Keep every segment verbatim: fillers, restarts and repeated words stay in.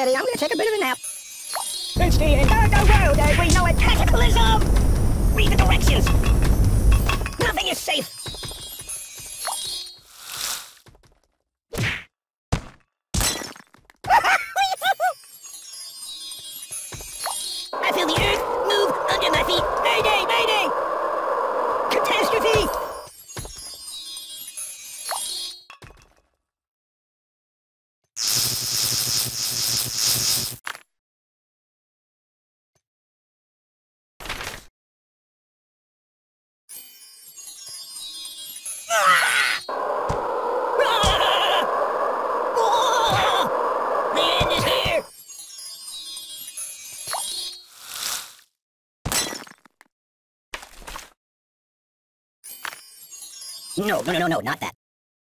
steady. I'm gonna take a bit of a nap. Let's stay in the world as we know it. Cataclysm! Read the directions. Nothing is safe. I feel the earth move under my feet. Mayday! Mayday! Catastrophe! No, no, no, no, no, not that.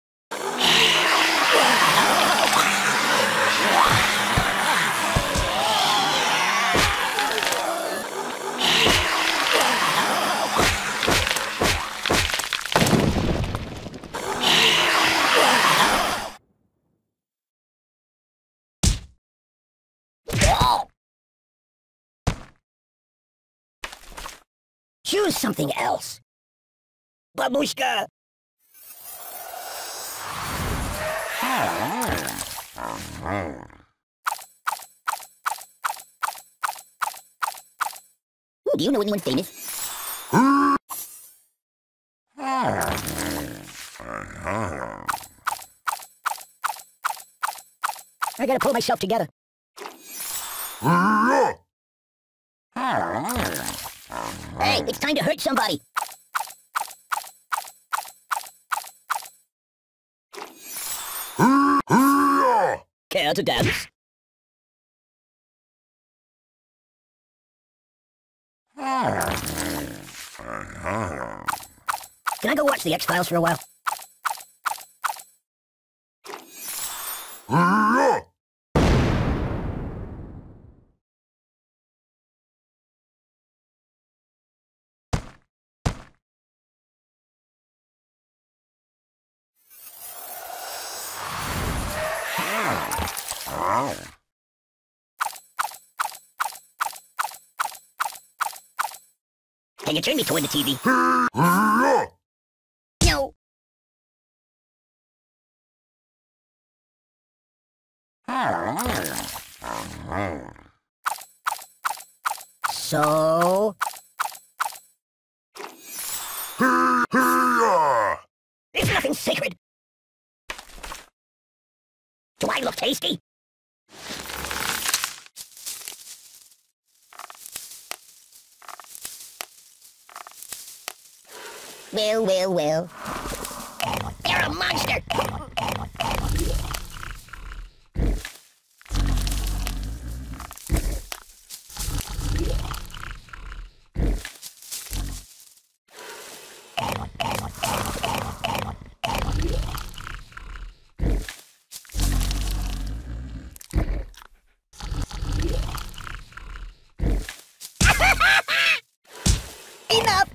Choose something else. Babushka! Do you know anyone famous? I gotta pull myself together. Hey, it's time to hurt somebody. Care to dance? Can I go watch the X-Files for a while? Can you turn me toward the T V? No. So? There's nothing sacred. Do I look tasty? Well, well, well. They're a monster! Enough!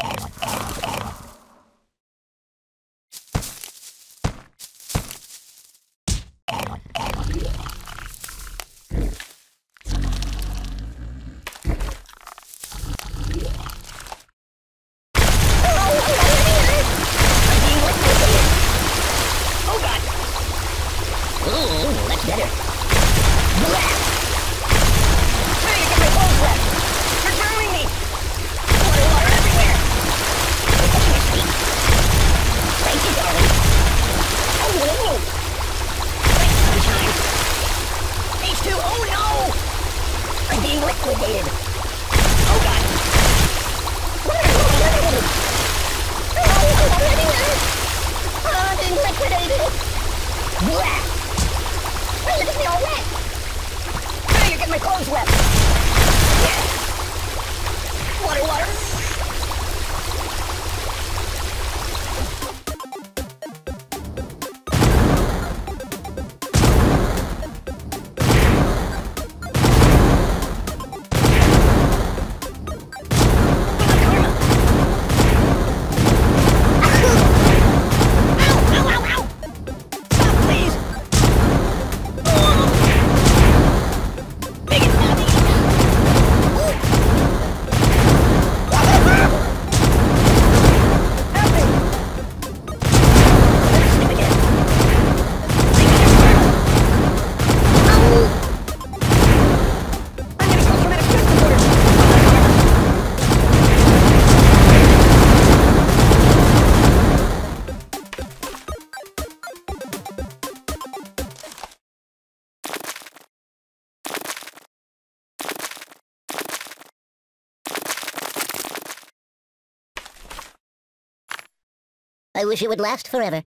Hey, you got my balls wet! You're drowning me! Water, water everywhere! I wish it would last forever.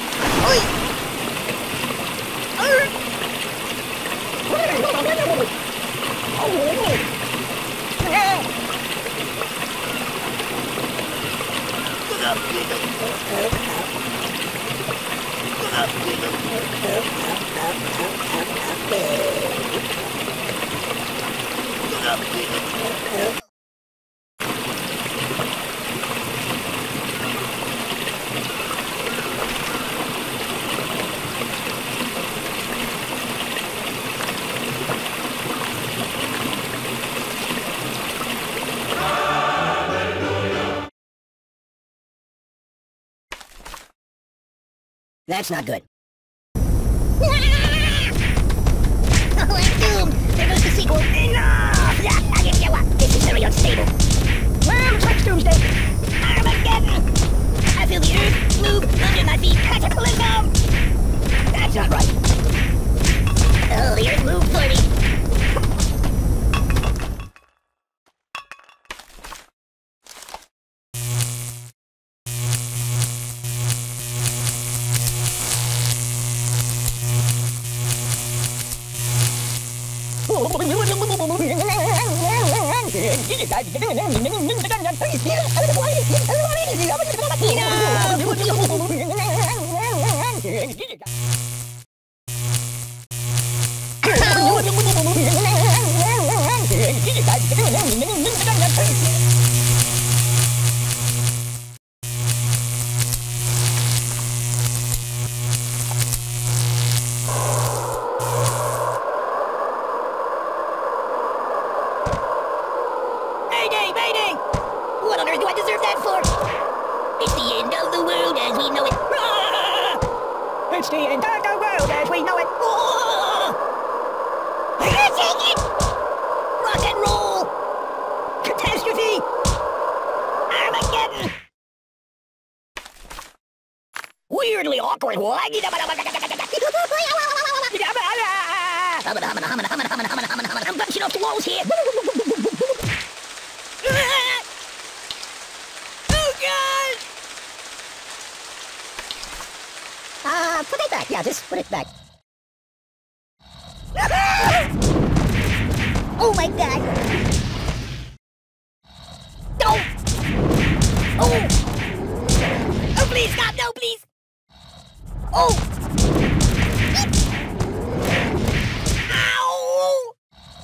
That's not good. Oh, I'm doomed! There goes the sequel! Enough! Yeah, I get you what? This is very unstable. Well, looks like doomsday. Armageddon! I feel the earth move under my feet. Cataclysm! That's not right. Oh, the earth moved for me! Mayday! Mayday! What on earth do I deserve that for? It's the end of the world as we know it. Ah! It's the end of the world as we know it. Oh! Take it! Rock and roll! Catastrophe! Armageddon! Weirdly awkward. I'm bouncing off the walls here. Oh God! Uh, put it back. Yeah, just put it back. Oh my God! Don't! Oh! Oh, please stop! No, please! Oh! Ow!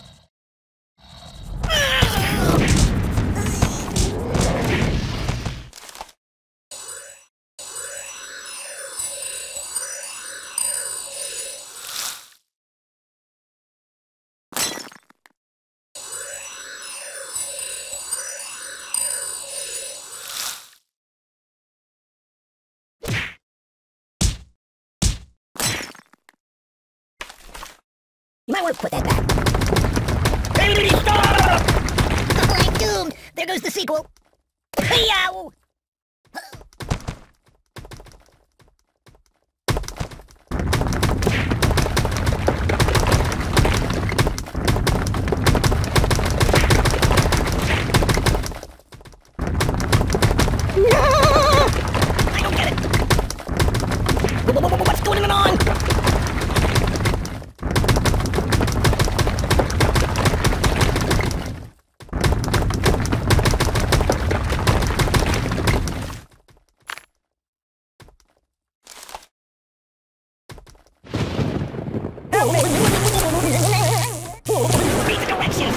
You might want to put that back. Baby, stop! Oh, I'm doomed! There goes the sequel. Yow! I don't get it. What's going on? Read the directions.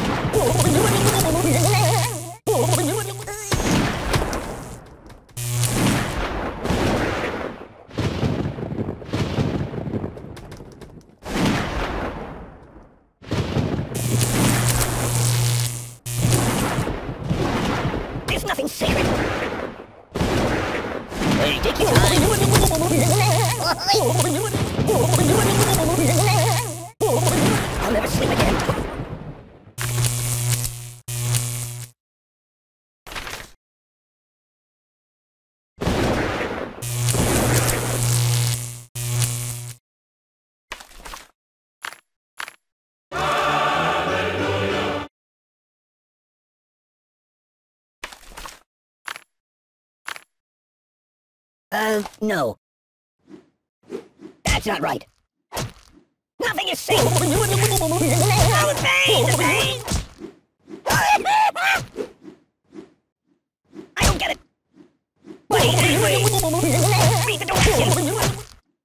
There's nothing sacred. Hey, take your time. I'll never sleep again. Uh, no. That's not right. Nothing is safe. Oh, the pain! The pain! I don't get it. Wait, anyway. Read the directions.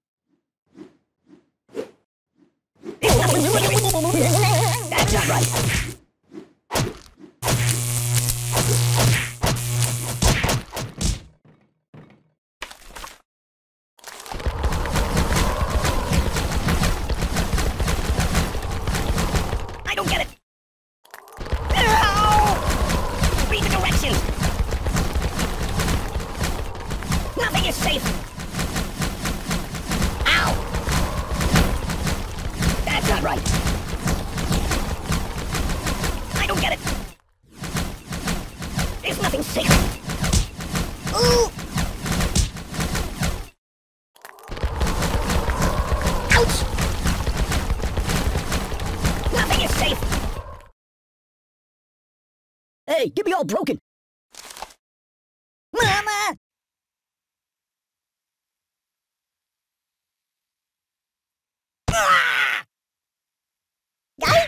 There's nothing secret. That's not right. I don't get it. No! Read the directions. Nothing is safe. Ow! That's not right. I don't get it. There's nothing safe. Ooh! Ouch! Nothing is safe. Hey, get me all broken. Mama! Ah! Guy?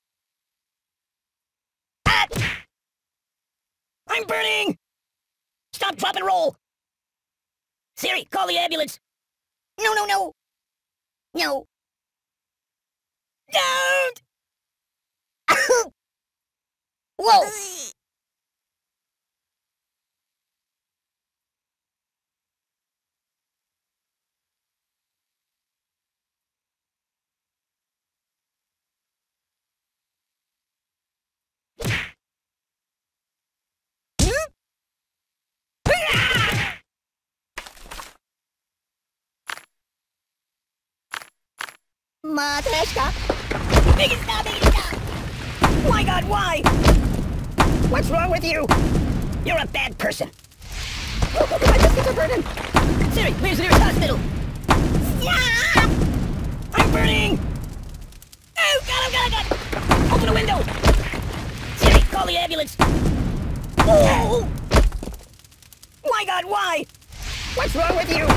Ah! I'm burning! Stop, drop, and roll! Siri, call the ambulance! No, no, no. No. Don't! Whoa! Matryoshka. Make it stop! Make it stop! My God, why? What's wrong with you? You're a bad person. Oh, my biscuits are burning. Siri, where's the nearest hospital? Yeah! I'm burning! Oh, God, oh, God, oh, God! Open the window! Siri, call the ambulance! Oh! My God, why? What's wrong with you?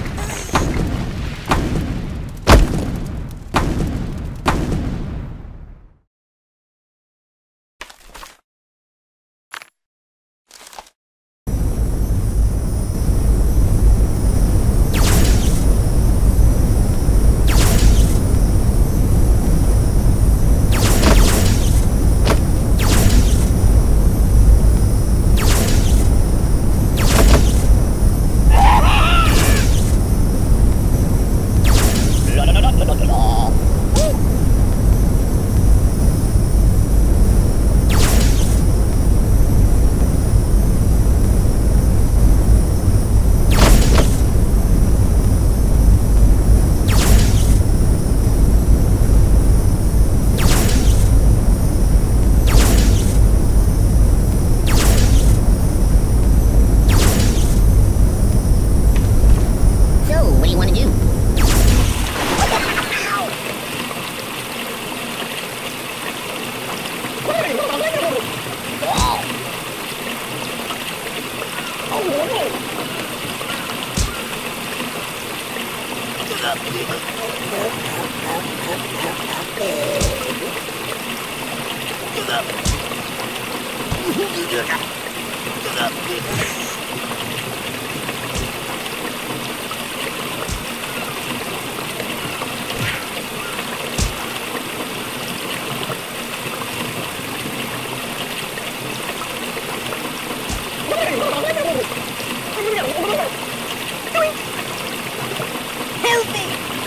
Help me!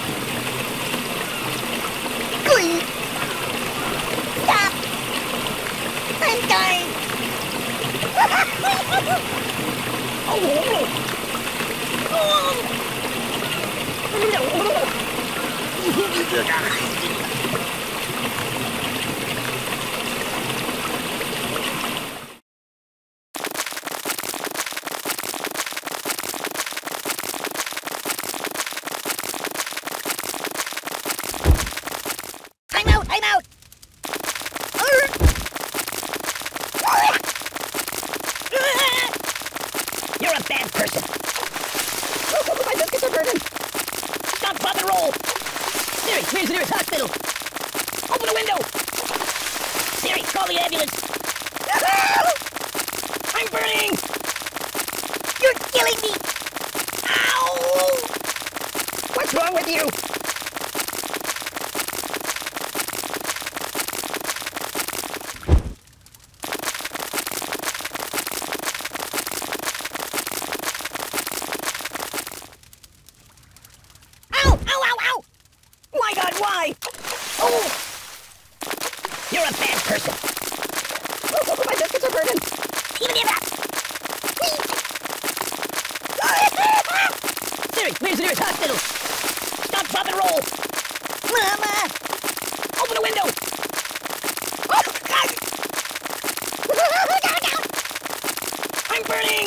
Please. Stop. I'm dying. I'm out! I'm out! You're a bad person. Siri, where's the nearest hospital? Open the window! Siri, call the ambulance! I'm burning! You're killing me! Ow! What's wrong with you? Ow! Ow, ow, ow! My God, why? Oh! You're a bad person. Oh, my biscuits are burning! Even if Siri, where's the nearest hospital? Stop, drop, and roll! Mama! Open the window! Oh, God! I'm burning!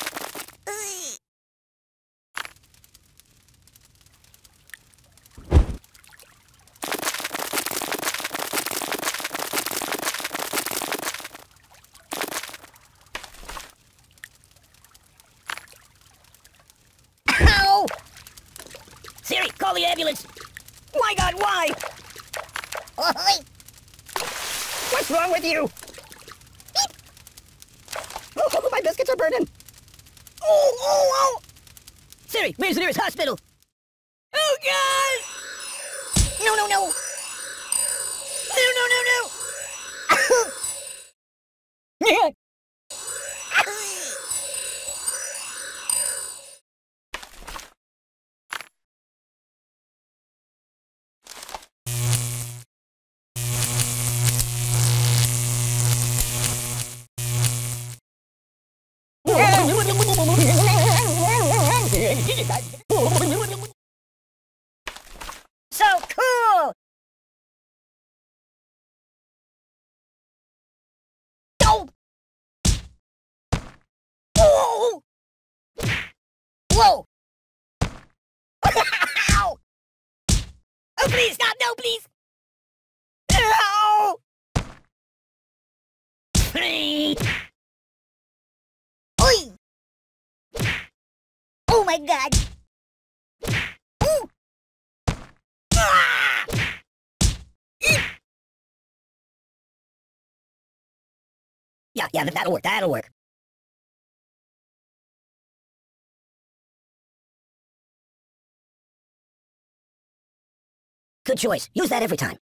Ow! Siri, call the ambulance! My God, why? Oi! What's wrong with you? Oh, my biscuits are burning! Oh, oh, oh! Siri, where's the nearest hospital? Oh, God! No, no, no! No, no, no, no! Yeah. So cool! Oh! Whoa! Whoa! Ow! Oh, please, stop! No, please! Ow! Oi! Oh my God! Ooh! Ah! Yeah, yeah, that'll work, that'll work. Good choice. Use that every time.